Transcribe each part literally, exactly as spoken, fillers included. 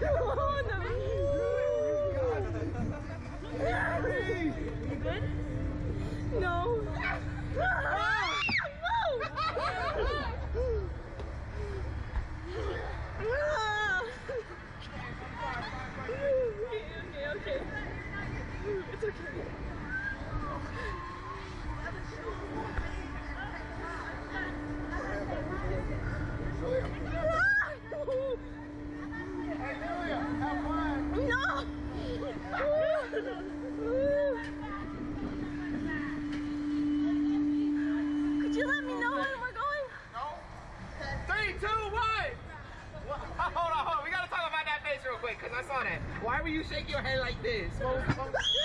Oh, no. You good? No. Ah! Okay, okay, okay. It's okay. Hey, Julia, have fun. No! Could you let me know when we're going? No. Three, two, one. Well, hold on, hold on. We gotta talk about that face real quick, because I saw that. Why were you shaking your head like this? What was, what was...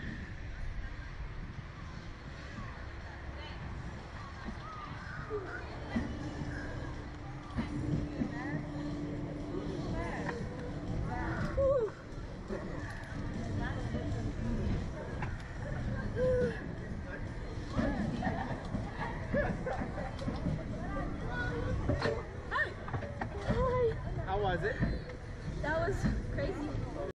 Whew.